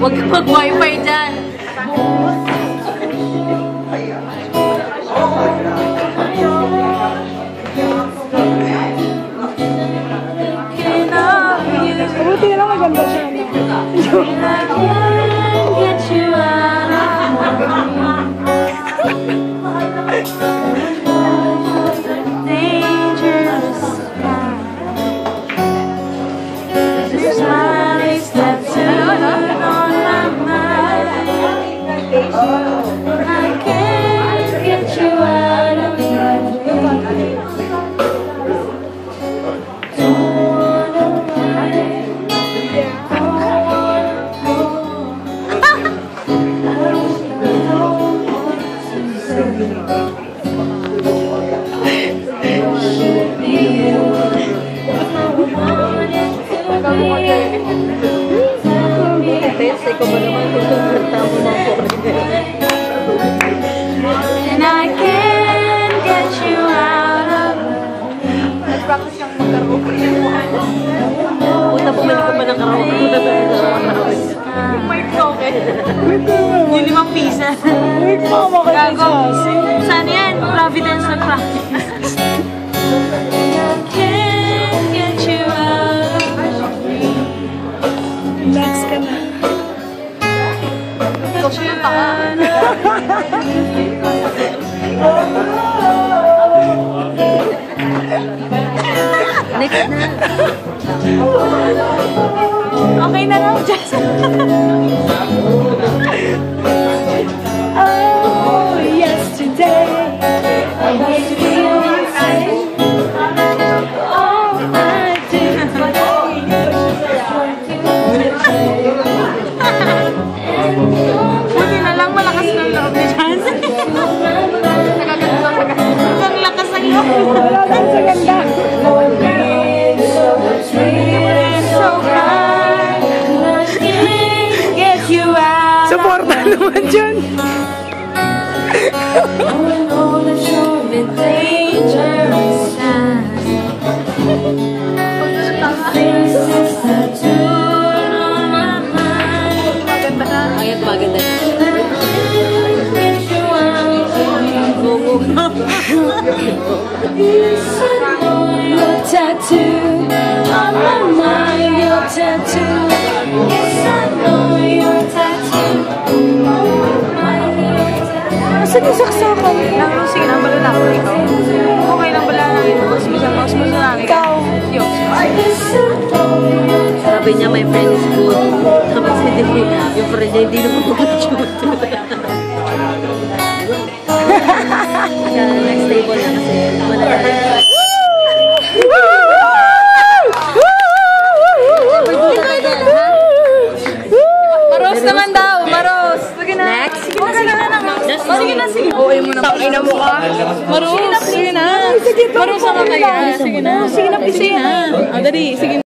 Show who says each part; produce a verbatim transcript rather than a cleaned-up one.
Speaker 1: Huwag ka mag-wifi dyan.
Speaker 2: Buti na lang maganda siya.
Speaker 1: Ikaw ba naman kung kanta mo mga foreigner? And I can't get you out of nag-practice lang mag-karaoke. Punta bumalik ka pa ng karaoke. Punta bumalik ka ng karaoke. Yung mic ko, okay? Yung limang pisa.
Speaker 2: Wait, mama ka na siya.
Speaker 1: Saan yan? Providence nag-practice. Can't get you out of me.
Speaker 2: Next ka na.
Speaker 1: Ikaw siya yung taka. Next na. Okay na lang, Jess.
Speaker 2: Oh, yesterday I was feeling sick. All I did was
Speaker 1: buti na lang malakas ng loob ni Jess. Ang lakas ng loob.
Speaker 2: wala lang sa ganda. Suporta naman dyan.
Speaker 1: Ayat maganda na.
Speaker 2: Your tattoo on my mind, your tattoo. Yes, I know your tattoo on my mind. Saan yung saksakan?
Speaker 1: Lang, sige lang, bala lang. Ikaw. Okay lang, bala lang. Mas masang, mas masang lang.
Speaker 2: Ikaw.
Speaker 1: Yung. Sabi niya, my friend is good. Tapos hindi, yung friend niya, hindi naman mag-shoot. Sa next table na kasi, wala na rin. Maros naman daw, Maros. Sige na. Next. Sige na, sige na. Sige na, sige. O, ay mo na. Tangay na mo ka. Maros, sige na. Maros, sama kaya. Sige na. Sige na, sige na. Ah, dali, sige na.